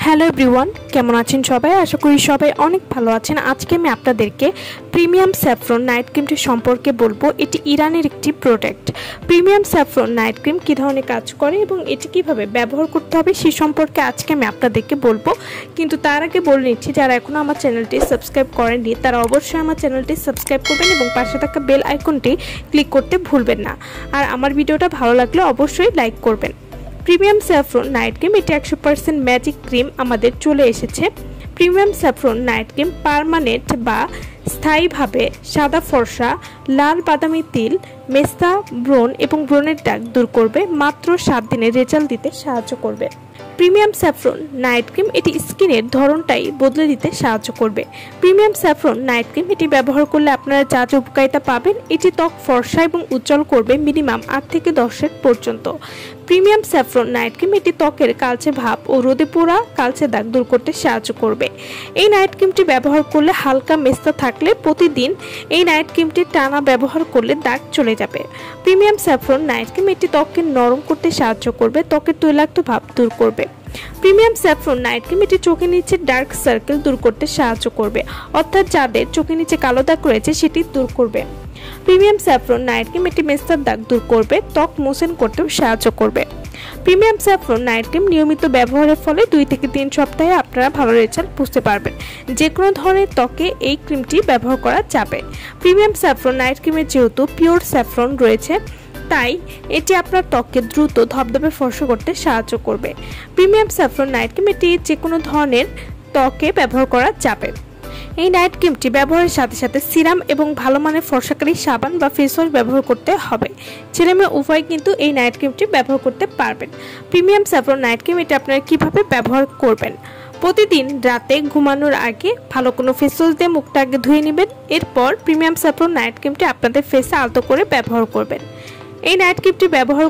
Hello everyone, কেমন আছেন সবাই? আশা করি সবাই অনেক ভালো আছেন। আজকে আমি আপনাদেরকে প্রিমিয়াম স্যাফরন নাইট ক্রিমটি সম্পর্কে বলবো। এটি ইরানের একটি product. Premium saffron night cream কী ধরনের কাজ করে এবং এটি কিভাবে ব্যবহার করতে হবে সে সম্পর্কে আজকে আমি আপনাদেরকে বলবো। কিন্তু তার আগে বলে নিচ্ছি, যারা এখনও আমার চ্যানেলটি সাবস্ক্রাইব করেননি তারা অবশ্যই আমার চ্যানেলটি সাবস্ক্রাইব করবেন এবং পাশে থাকা বেল আইকনটি ক্লিক করতে ভুলবেন না। আর আমার ভিডিওটা ভালো লাগলে অবশ্যই লাইক করবেন। প্রিমিয়াম স্যাফরন নাইট ক্রিম এটি 100% ম্যাজিক ক্রিম আমাদের চলে এসেছে। Premium saffron night cream permanent বা স্থায়ীভাবে সাদা ফর্সা, লাল বাদামি তিল, মেস্তা, ব্রণ এবং ব্রণের দাগ দূর করবে। মাত্র 7 দিনে রেজাল্ট দিতে সাহায্য করবে। প্রিমিয়াম স্যাফরন নাইট ক্রিম এটি স্কিনের ধরনটাই বদলে দিতে সাহায্য করবে। প্রিমিয়াম স্যাফরন নাইট ক্রিম এটি ব্যবহার করলে আপনারা যা যা উপকারিতা পাবেন, এটি ত্বক ফর্সা এবং উজ্জ্বল করবে মিনিমাম 8 থেকে 10 সেট পর্যন্ত। প্রিমিয়াম স্যাফরন নাইট ক্রিম এটি ত্বকের কালচে ভাব ও রোদে পোড়া কালচে দাগ দূর করতে সাহায্য করবে। এই নাইট ক্রিমটি ব্যবহার করলে হালকা মেস্তা থাকলে প্রতিদিন এই নাইট ক্রিমটি টানা ব্যবহার করলে দাগ চলে যাবে। প্রিমিয়াম স্যাফরন নাইট ক্রিম এটি ত্বককে নরম করতে সাহায্য করবে, ত্বকের তৈলাক্ত ভাব দূর করবে। প্রিমিয়াম স্যাফরন নাইট ক্রিম এটি চোখের নিচে ডার্ক সার্কেল দূর করতে সাহায্য করবে, অর্থাৎ যাদের চোখের নিচে কালো দাগ রয়েছে সেটি দূর করবে। প্রিমিয়াম স্যাফরন নাইট ক্রিম এটি মেস্তার দাগ দূর করবে, ত্বক মসৃণ করতেও সাহায্য করবে। প্রিমিয়াম স্যাফরন নাইট ক্রিম নিয়মিত ব্যবহারের ফলে 2 থেকে 3 সপ্তাহে আপনারা ভালো রেজাল্ট বুঝতে পারবেন। যে কোনো ধরনের ত্বকে এই ক্রিমটি ব্যবহার করা যাবে। প্রিমিয়াম স্যাফরন নাইট ক্রিমের যেহেতু পিওর স্যাফরন রয়েছে, তাই এটি আপনার ত্বককে দ্রুত ধবধবে ফর্সা করতে সাহায্য করবে। প্রিমিয়াম স্যাফরন নাইট ক্রিম এটি যে কোনো ধরনের ত্বকে ব্যবহার করা যাবে। এই নাইট ক্রিমটি ব্যবহারের সাথে সাথে সিরাম এবং ভালো মানের ফর্সাকারী সাবান বা ফেস ওয়াশ ব্যবহার করতে হবে। ছেলে মেয়ে উভয় কিন্তু এই নাইট ক্রিমটি ব্যবহার করতে পারবেন। প্রিমিয়াম স্যাফরন নাইট ক্রিম এটা আপনারা কীভাবে ব্যবহার করবেন? প্রতিদিন রাতে ঘুমানোর আগে ভালো কোনো ফেস ওয়াশ দিয়ে মুখটা আগে ধুয়ে নেবেন। এরপর প্রিমিয়াম স্যাফরন নাইট ক্রিমটি আপনাদের ফেসে আলতো করে ব্যবহার করবেন। এই নাইট ক্রিমটি ব্যবহার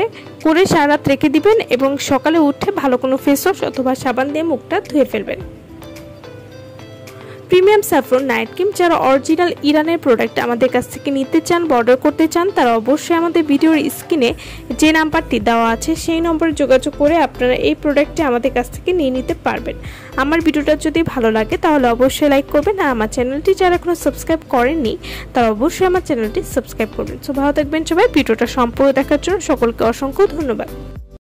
করে সারা রাত রেখে দিবেন এবং সকালে উঠে ভালো কোনো ফেস ওয়াশ অথবা সাবান দিয়ে মুখটা ধুয়ে ফেলবেন। প্রিমিয়াম স্যাফরন নাইট ক্রিম যারা অরিজিনাল ইরানের প্রোডাক্ট আমাদের কাছ থেকে নিতে চান বা অর্ডার করতে চান, তারা অবশ্যই আমাদের ভিডিওর স্ক্রিনে যে নাম্বারটি দেওয়া আছে সেই নম্বরে যোগাযোগ করে আপনারা এই প্রোডাক্টটি আমাদের কাছ থেকে নিয়ে নিতে পারবেন। আমার ভিডিওটা যদি ভালো লাগে তাহলে অবশ্যই লাইক করবেন, আর আমার চ্যানেলটি যারা এখনো সাবস্ক্রাইব করেননি তারা অবশ্যই আমার চ্যানেলটি সাবস্ক্রাইব করবেন। সো ভালো থাকবেন সবাই। ভিডিওটা সম্পূর্ণ দেখার জন্য সকলকে অসংখ্য ধন্যবাদ।